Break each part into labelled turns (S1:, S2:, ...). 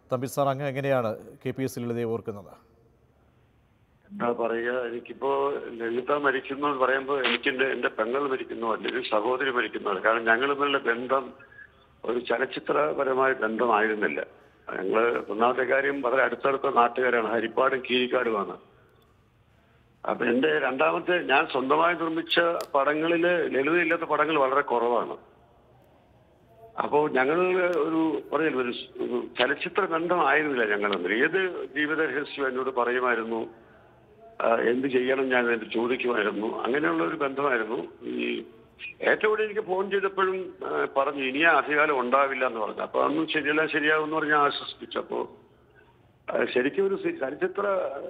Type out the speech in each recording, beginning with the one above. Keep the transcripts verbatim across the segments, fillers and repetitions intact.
S1: Thampi sir, അങ്ങ് എങ്ങനെയാണ് K P S ലളിതയെ ഓർക്കുന്നത്?
S2: എന്താ പറയുക, എനിക്കിപ്പോ ലളിത മരിക്കുന്നു എന്ന് പറയുമ്പോൾ എനിക്കെന്റെ എന്റെ പെങ്ങൾ മരിക്കുന്നു, അല്ലെങ്കിൽ സഹോദരി മരിക്കുന്നു. കാരണം ഞങ്ങൾ തമ്മിലുള്ള ബന്ധം ഒരു ചലച്ചിത്രപരമായ ബന്ധമായിരുന്നില്ല. ഞങ്ങള് ഒന്നാമത്തെ കാര്യം വളരെ അടുത്തടുത്ത നാട്ടുകാരാണ്, ഹരിപ്പാടും കീരിക്കാടുമാണ്. അപ്പൊ എന്റെ രണ്ടാമത്തെ, ഞാൻ സ്വന്തമായി നിർമ്മിച്ച പടങ്ങളില് ലളിതയില്ലാത്ത പടങ്ങൾ വളരെ കുറവാണ്. അപ്പോൾ ഞങ്ങൾ ഒരു പറയല്ലോ ഒരു ഒരു ചലച്ചിത്ര ബന്ധമായിരുന്നില്ല ഞങ്ങൾ തമ്മിൽ. ഏത് ജീവിത രഹസ്യം എന്നോട് പറയുമായിരുന്നു, എന്ത് ചെയ്യണം ഞാൻ എന്ന് ചോദിക്കുമായിരുന്നു. അങ്ങനെയുള്ള ഒരു ബന്ധമായിരുന്നു. ഈ ഏറ്റവും കൂടുതൽ എനിക്ക് ഫോൺ ചെയ്തപ്പോഴും പറഞ്ഞു ഇനി ആ അധികാലം ഉണ്ടാവില്ല എന്ന് പറഞ്ഞു. അപ്പൊ അന്നും ശരിയല്ല ശരിയാവും എന്ന് പറഞ്ഞ് ആശ്വസിപ്പിച്ചു. അപ്പോ ശരിക്കും ഒരു ചലച്ചിത്ര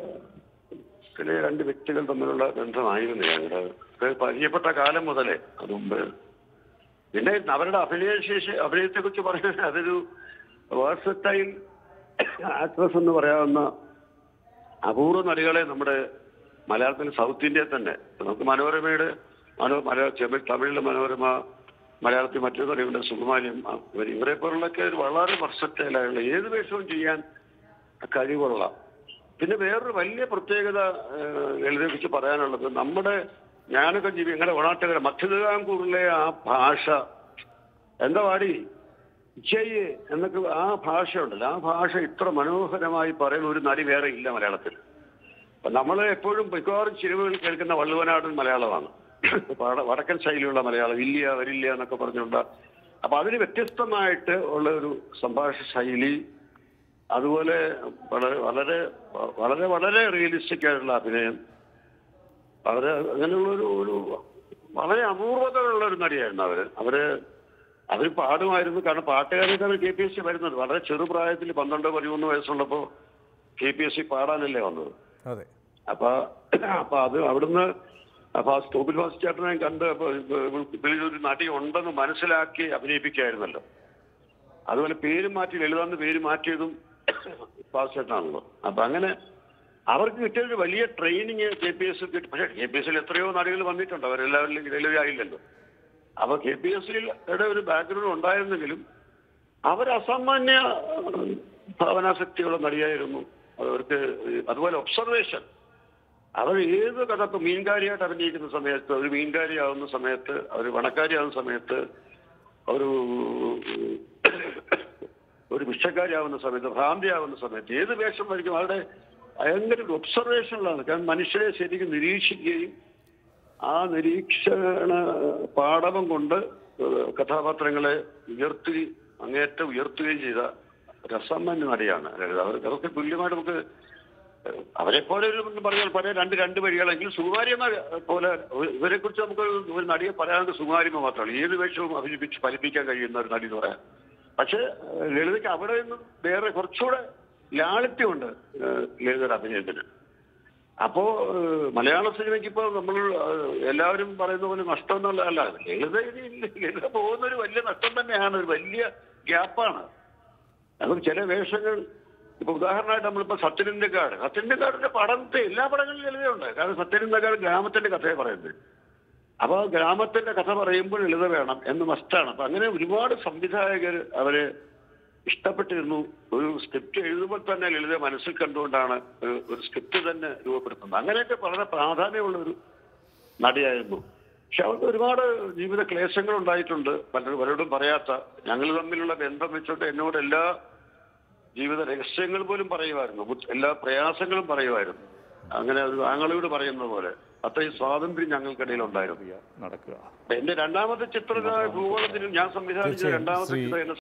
S2: രണ്ട് വ്യക്തികൾ തമ്മിലുള്ള ബന്ധമായിരുന്നു ഞങ്ങളുടെ പരിചയപ്പെട്ട കാലം മുതലേ. അത് മുമ്പ് പിന്നെ അവരുടെ അഭിനയശേഷി അഭിനയത്തെ കുറിച്ച് പറഞ്ഞാൽ അതൊരു വേഴ്സറ്റൈൽ ആക്ട്രസ് എന്ന് പറയാവുന്ന അപൂർവ നടികളെ നമ്മുടെ മലയാളത്തിൽ സൗത്ത് ഇന്ത്യയിൽ തന്നെ നമുക്ക് മനോരമയുടെ മനോ മലയാള തമിഴിലെ മനോരമ, മലയാളത്തിൽ മറ്റൊരു നടികളുടെ സുകുമാരിയും ഇവരെ പോലുള്ളൊക്കെ ഒരു വളരെ വെർസറ്റൈലായുള്ള ഏത് വേഷവും ചെയ്യാൻ കഴിവുള്ള. പിന്നെ വേറൊരു വലിയ പ്രത്യേകത ലളിതയെ കുറിച്ച് പറയാനുള്ളത്, നമ്മുടെ ഞാനൊക്കെ ജീവി ഞങ്ങളുടെ ഓണാട്ടുകര മധ്യതിരാങ്കൂറിലെ ആ ഭാഷ എന്താ പാടി ജയ് എന്നൊക്കെ ആ ഭാഷ ഉണ്ടല്ലോ, ആ ഭാഷ ഇത്ര മനോഹരമായി പറയുന്ന ഒരു നടി വേറെ ഇല്ല മലയാളത്തിൽ. അപ്പൊ നമ്മൾ എപ്പോഴും മിക്കവാറും ചിരിവുകൾ കേൾക്കുന്ന വള്ളുവനാടൻ മലയാളമാണ്, വടക്കൻ ശൈലിയുള്ള മലയാളം, ഇല്ല വരില്ല എന്നൊക്കെ പറഞ്ഞുകൊണ്ട്. അപ്പൊ അതിന് വ്യത്യസ്തമായിട്ട് ഉള്ള ഒരു സംഭാഷണ ശൈലി, അതുപോലെ വളരെ വളരെ വളരെ വളരെ റിയലിസ്റ്റിക് ആയിട്ടുള്ള അഭിനയം, വളരെ അങ്ങനെയുള്ളൊരു ഒരു വളരെ അപൂർവതയുള്ള ഒരു നടിയായിരുന്നു അവര്. അവര് അവർ പാടുമായിരുന്നു. കാരണം പാട്ടുകാരൊക്കെ കെ പി എസ് സി വരുന്നത് വളരെ ചെറുപ്രായത്തിൽ പന്ത്രണ്ട് പതിമൂന്ന് വയസ്സുള്ളപ്പോൾ കെ പി എസ് സി പാടാനല്ലേ വന്നത്. അപ്പൊ അപ്പൊ അത് അവിടുന്ന് അപ്പൊ ആ സ്റ്റോപ്പിൽ ഫാസ്റ്റ് ചേട്ടനെ കണ്ട് ഇതിലൊരു നടി ഉണ്ടെന്ന് മനസ്സിലാക്കി അഭിനയിപ്പിക്കായിരുന്നല്ലോ. അതുപോലെ പേര് മാറ്റി ലളിതാന്ന് പേര് മാറ്റിയതും ഫാസ്റ്റ് ചേട്ടനാണല്ലോ. അപ്പൊ അങ്ങനെ അവർക്ക് കിട്ടിയൊരു വലിയ ട്രെയിനിങ് കെ പി എസ് കിട്ടി. പക്ഷേ കെ പി എസിൽ എത്രയോ നടികൾ വന്നിട്ടുണ്ട്, അവരെല്ലാവരിലും ലളിതയായില്ലല്ലോ. അപ്പൊ കെ പി എസ് സിയുടെ ഒരു ബാക്ക്ഗ്രൗണ്ട് ഉണ്ടായിരുന്നെങ്കിലും അവർ അസാമാന്യ ഭാവനാശക്തിയുള്ള നടിയായിരുന്നു. അവർക്ക് അതുപോലെ ഒബ്സർവേഷൻ, അവർ ഏത് കഥ ഇപ്പൊ മീൻകാരിയായിട്ട് അഭിനയിക്കുന്ന സമയത്ത്, ഒരു മീൻകാരിയാവുന്ന സമയത്ത്, അവർ പണക്കാരിയാവുന്ന സമയത്ത്, ഒരു ഒരു ഭിക്ഷക്കാരിയാവുന്ന സമയത്ത്, ഭ്രാന്തിയാവുന്ന സമയത്ത്, ഏത് വേഷം വരിക്കും അവരുടെ ഭയങ്കര ഒരു ഒബ്സർവേഷനിലാണ്. കാരണം മനുഷ്യരെ ശരിക്കും നിരീക്ഷിക്കുകയും ആ നിരീക്ഷണ പാടവം കൊണ്ട് കഥാപാത്രങ്ങളെ ഉയർത്തി അങ്ങേറ്റം ഉയർത്തുകയും ചെയ്ത രസമാന്യ നടിയാണ്. അവർ അവർക്ക് തുല്യമായിട്ട് നമുക്ക് അവരെ പോലെ ഒരു പറഞ്ഞാൽ പറയാൻ രണ്ട് രണ്ട് വഴികളെങ്കിൽ സുകുമാരിയമ്മ പോലെ ഇവരെ കുറിച്ച് നമുക്ക് ഒരു നടിയെ പറയാണ്ട് സുകുമാരിയമ്മ മാത്രമാണ്. ഏത് വേഷവും അഭിനയിപ്പിച്ച് ഫലിപ്പിക്കാൻ കഴിയുന്ന ഒരു നടി എന്ന് പറയാം. പക്ഷെ ലളിതയ്ക്ക് അവിടെ നിന്നും വേറെ കുറച്ചുകൂടെ ലാളിത്യമുണ്ട് ലളിതയുടെ അഭിനയത്തിന്. അപ്പോ മലയാള സിനിമയ്ക്ക് ഇപ്പോൾ നമ്മൾ എല്ലാവരും പറയുന്ന പോലെ നഷ്ടം എന്നുള്ളതല്ല, ലളിത ലളിത പോകുന്നൊരു വലിയ നഷ്ടം തന്നെയാണ്, ഒരു വലിയ ഗ്യാപ്പാണ്. അതും ചില വേഷങ്ങൾ ഇപ്പൊ ഉദാഹരണമായിട്ട് നമ്മളിപ്പോ സത്യനിന്ദക്കാട് സത്യനിന്ദക്കാടിന്റെ പടത്തെ എല്ലാ പടങ്ങളിലും ലളിതയുണ്ട്. കാരണം സത്യനിന്ദക്കാട് ഗ്രാമത്തിന്റെ കഥയെ പറയുന്നത്. അപ്പൊ ഗ്രാമത്തിന്റെ കഥ പറയുമ്പോൾ ലളിത വേണം എന്ന് മസ്റ്റാണ്. അപ്പൊ അങ്ങനെ ഒരുപാട് സംവിധായകർ അവരെ ഇഷ്ടപ്പെട്ടിരുന്നു. ഒരു സ്ക്രിപ്റ്റ് എഴുതുമ്പോൾ തന്നെ ലളിത മനസ്സിൽ കണ്ടുകൊണ്ടാണ് ഒരു സ്ക്രിപ്റ്റ് തന്നെ രൂപപ്പെടുത്തുന്നത്. അങ്ങനെയൊക്കെ വളരെ പ്രാധാന്യമുള്ള ഒരു നടിയായിരുന്നു. പക്ഷെ അവർക്ക് ഒരുപാട് ജീവിത ക്ലേശങ്ങൾ ഉണ്ടായിട്ടുണ്ട്, പലരും പലരോടും പറയാത്ത. ഞങ്ങൾ തമ്മിലുള്ള ബന്ധം വെച്ചോട്ട് എന്നോട് എല്ലാ ജീവിത രഹസ്യങ്ങൾ പോലും പറയുമായിരുന്നു, എല്ലാ പ്രയാസങ്ങളും പറയുമായിരുന്നു. അങ്ങനെ ഒരു ആങ്ങളോട് പറയുന്ന പോലെ അത്രയും സ്വാതന്ത്ര്യം ഞങ്ങൾക്കിടയിൽ ഉണ്ടായിരുന്നു. നടക്കുക. എന്റെ രണ്ടാമത്തെ ചിത്ര ഭൂഗോളത്തിനും ഞാൻ സംവിധാനിച്ച രണ്ടാമത്തെ ചിത്രം